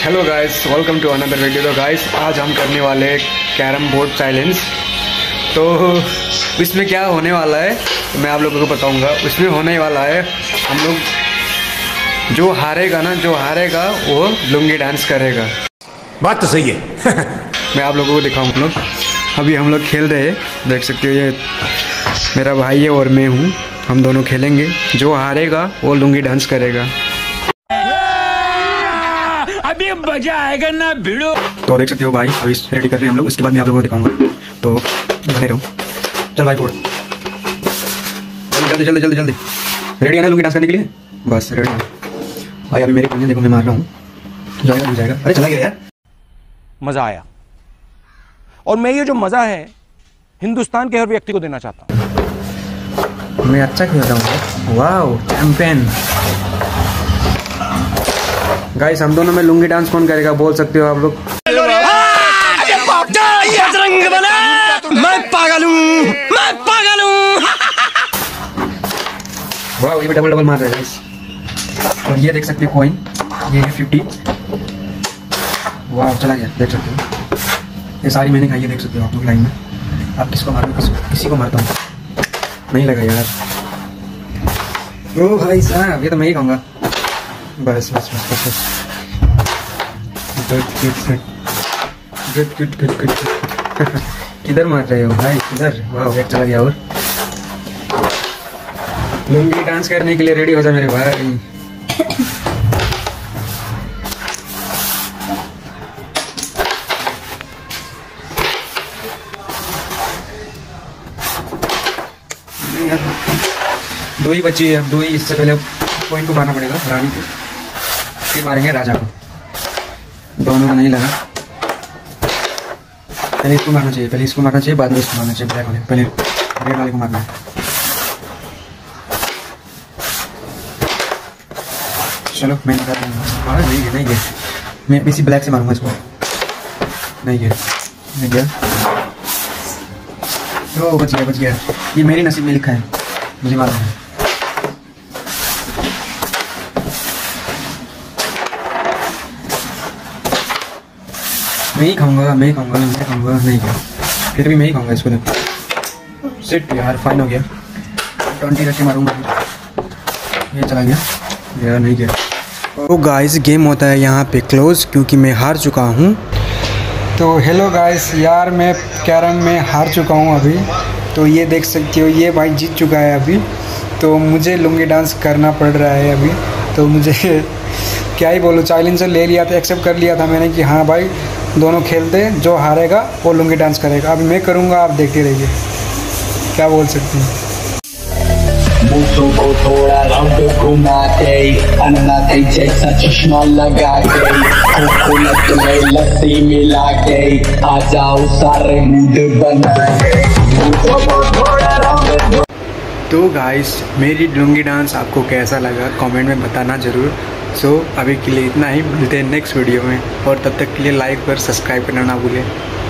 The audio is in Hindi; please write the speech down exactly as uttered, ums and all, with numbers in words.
Hello guys, welcome to another video. तो गाइस आज हम करने वाले हैं कैरम बोर्ड चैलेंज। तो इसमें क्या होने वाला है तो मैं आप लोगों को बताऊंगा। उसमें होने वाला है हम लोग जो हारेगा ना जो हारेगा वो लुंगी डांस करेगा। बात तो सही है। मैं आप लोगों को दिखाऊँ। हम लोग अभी हम लोग खेल रहे हैं, देख सकते हो। ये मेरा भाई है और मैं हूँ, हम दोनों खेलेंगे। जो हारेगा वो लुंगी डांस करेगा। अभी मजा आएगा ना भिड़ो। तो देख सकते हो भाई, अभी रेडी कर रहे हैं हम लोग। उसके बाद मैं आप लोगों को दिखाऊंगा, तो बने रहो। चल भाई फोड़, जल्दी जल्दी जल्दी जल्दी। रेडी है ना लुंगी डांस करने के लिए? बस रेडी है भाई। अभी मेरे को देखो, मैं मार रहा हूँ, जाएगा नहीं जाएगा। अरे चला गया यार। मजा आया, और मैं ये जो मजा है हिंदुस्तान के हर व्यक्ति को देना चाहता हूँ। मैं अच्छा खेल रहा हूँ। Wow champion. गाइस हम दोनों में लुंगी डांस कौन करेगा बोल सकते हो आप लोग? मैं पागल हूँ, मैं पागल हूँ। वाह, ये भी डबल डबल मार रहा है गाइस। और ये देख सकते हो कॉइन, ये है फिफ्टी। वाह चला गया, देख सकते हो। ये सारी मैंने खाई है, देख सकते हो आप लोग लाइन में। आप किसको मारो? किस, किसी को मारता हूँ, नहीं लगा यार। ओ भाई साहब, ये तो मैं ही खाऊंगा। बस बस बस बस बस। Good good good good good good good. किधर मार रहे हो भाई, किधर? वाह एक चला गया। और लुंगी डांस करने के लिए रेडी हो जा मेरे भाई। दो ही बची है, अब दो ही। इससे पहले पॉइंट को मारना पड़ेगा, रानी को, फिर मारेंगे राजा को। दोनों को नहीं लगा। पहले इसको मारना चाहिए, पहले इसको मारना चाहिए, बाद में इसको मारना चाहिए। ब्लैक वाले पहले रेड वाले को मारना है। चलो मैं निकालता हूँ। हाँ नहीं गया, नहीं गया। मैं इसी ब्लैक से मारूंगा इसको। नहीं गया, नहीं गया। ओ बच गया, बच गया। ये मेरी नसीब में लिखा है, मुझे मालूम है। मैं ही खाऊंगा, मैं ही खाऊंगा, मैं खाऊंगा। नहीं गया, फिर भी मैं ही खाऊंगा इसको। देखो सिट यार, फाइन हो गया। ट्वेंटी रखे मारूंगा। ये चला गया यार, नहीं गया। तो गाइस गेम होता है यहाँ पे क्लोज, क्योंकि मैं हार चुका हूँ। तो हेलो गाइस, यार मैं कैरम में हार चुका हूँ अभी। तो ये देख सकते हो, ये भाई जीत चुका है अभी। तो मुझे लुंगी डांस करना पड़ रहा है अभी। तो मुझे क्या ही बोलूँ, चैलेंज ले लिया था, एक्सेप्ट कर लिया था मैंने कि हाँ भाई दोनों खेलते, जो हारेगा वो लुंगी डांस करेगा। अभी मैं करूँगा, आप देखते रहिए। क्या बोल सकते हैं? मूसों को थोड़ा राउंड घुमा के, अन्ना के जैसा चश्मा लगा के, कोकोनट में लस्सी मिला के, आ जाओ सारे मूड बना के। मूसों को थोड़ा राउंड। तो गाइस मेरी लुंगी डांस आपको कैसा लगा कमेंट में बताना ज़रूर। सो so, अभी के लिए इतना ही, मिलते हैं नेक्स्ट वीडियो में। और तब तक के लिए लाइक और सब्सक्राइब करना ना भूलें।